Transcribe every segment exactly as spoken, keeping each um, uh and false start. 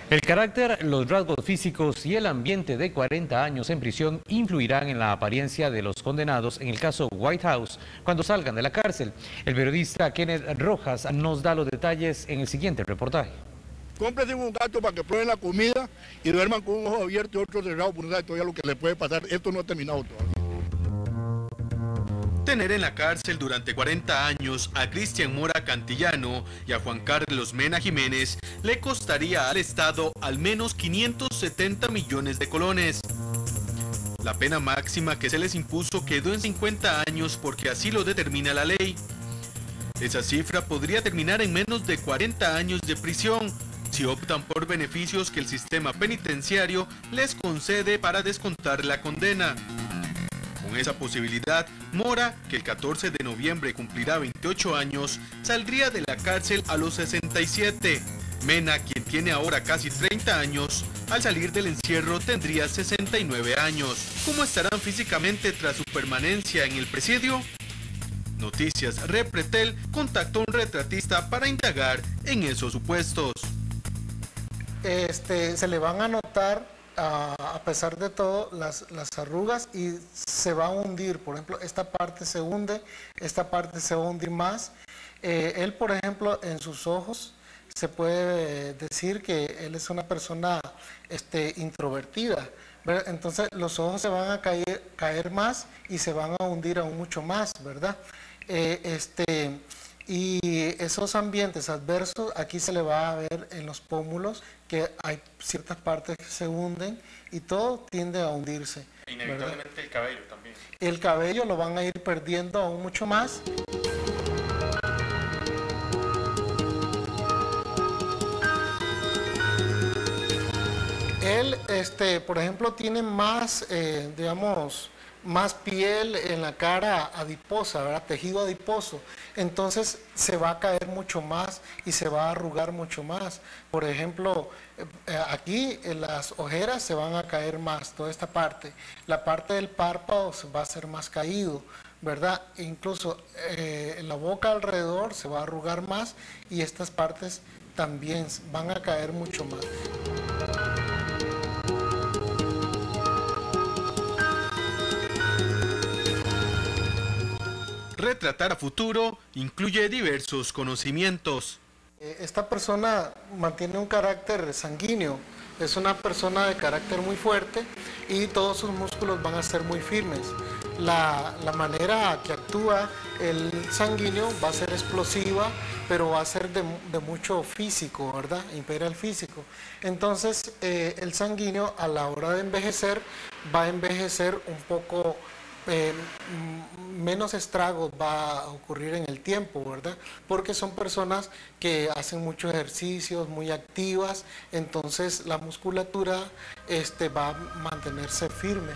El carácter, los rasgos físicos y el ambiente de cuarenta años en prisión influirán en la apariencia de los condenados en el caso White House cuando salgan de la cárcel. El periodista Kenneth Rojas nos da los detalles en el siguiente reportaje. Cómprense un gato para que prueben la comida y duerman con un ojo abierto y otro cerrado, por no saber todavía lo que les puede pasar. Esto no ha terminado todavía. Tener en la cárcel durante cuarenta años a Cristian Mora Cantillano y a Juan Carlos Mena Jiménez le costaría al Estado al menos quinientos setenta millones de colones. La pena máxima que se les impuso quedó en cincuenta años porque así lo determina la ley. Esa cifra podría terminar en menos de cuarenta años de prisión si optan por beneficios que el sistema penitenciario les concede para descontar la condena. Con esa posibilidad, Mora, que el catorce de noviembre cumplirá veintiocho años, saldría de la cárcel a los sesenta y siete. Mena, quien tiene ahora casi treinta años, al salir del encierro tendría sesenta y nueve años. ¿Cómo estarán físicamente tras su permanencia en el presidio? Noticias Repretel contactó a un retratista para indagar en esos supuestos. Este, se le van a notar A, a pesar de todo, las, las arrugas y se va a hundir. Por ejemplo, esta parte se hunde, esta parte se va a hundir más. Eh, él, por ejemplo, en sus ojos, se puede decir que él es una persona este, introvertida, ¿verdad? Entonces, los ojos se van a caer, caer más y se van a hundir aún mucho más, ¿verdad? Eh, este... Y esos ambientes adversos, aquí se le va a ver en los pómulos que hay ciertas partes que se hunden y todo tiende a hundirse. Inevitablemente, ¿verdad? El cabello también. El cabello lo van a ir perdiendo aún mucho más. Él, este, por ejemplo, tiene más, eh, digamos, más piel en la cara adiposa, ¿verdad? Tejido adiposo, entonces se va a caer mucho más y se va a arrugar mucho más. Por ejemplo, eh, aquí en las ojeras se van a caer más, toda esta parte. La parte del párpado va a ser más caído, ¿verdad? Incluso eh, en la boca alrededor se va a arrugar más y estas partes también van a caer mucho más. Retratar a futuro incluye diversos conocimientos. Esta persona mantiene un carácter sanguíneo, es una persona de carácter muy fuerte y todos sus músculos van a ser muy firmes. La, la manera que actúa el sanguíneo va a ser explosiva, pero va a ser de, de mucho físico, ¿verdad? Impera el físico. Entonces, eh, el sanguíneo a la hora de envejecer va a envejecer un poco. Eh, menos estragos va a ocurrir en el tiempo, ¿verdad? Porque son personas que hacen muchos ejercicios, muy activas, entonces la musculatura este, va a mantenerse firme.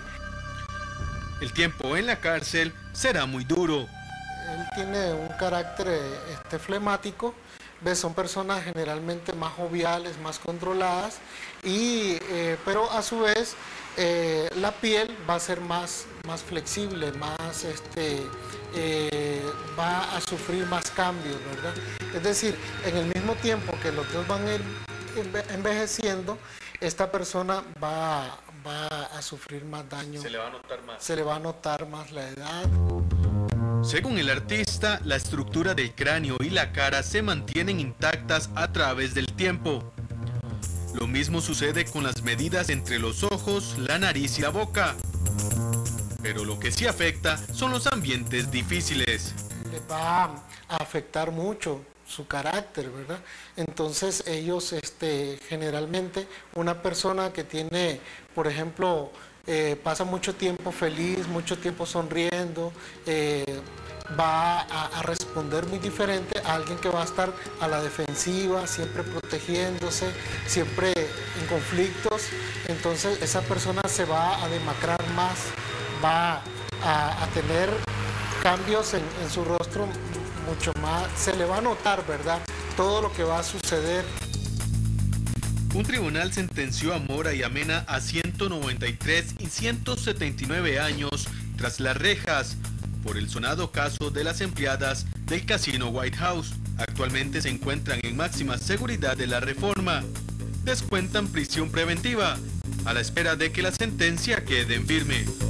El tiempo en la cárcel será muy duro. Él tiene un carácter este, flemático, ¿ves? Son personas generalmente más joviales, más controladas, y, eh, pero a su vez eh, la piel va a ser más, más flexible, más, este, eh, va a sufrir más cambios, ¿verdad? Es decir, en el mismo tiempo que los dos van a ir envejeciendo, esta persona va, va a sufrir más daño. Se le va a notar más. Se le va a notar más la edad. Según el artista, la estructura del cráneo y la cara se mantienen intactas a través del tiempo. Lo mismo sucede con las medidas entre los ojos, la nariz y la boca. Pero lo que sí afecta son los ambientes difíciles. Le va a afectar mucho su carácter, ¿verdad? Entonces ellos, este, generalmente, una persona que tiene, por ejemplo, eh, pasa mucho tiempo feliz, mucho tiempo sonriendo, eh, va a, a responder muy diferente a alguien que va a estar a la defensiva, siempre protegiéndose, siempre en conflictos. Entonces esa persona se va a demacrar más, va a, a tener cambios en, en su rostro mucho más, se le va a notar, ¿verdad?, todo lo que va a suceder. Un tribunal sentenció a Mora y a Mena a ciento noventa y tres y ciento setenta y nueve años tras las rejas por el sonado caso de las empleadas del casino White House. Actualmente se encuentran en máxima seguridad de la Reforma. descuentan prisión preventiva, a la espera de que la sentencia quede en firme.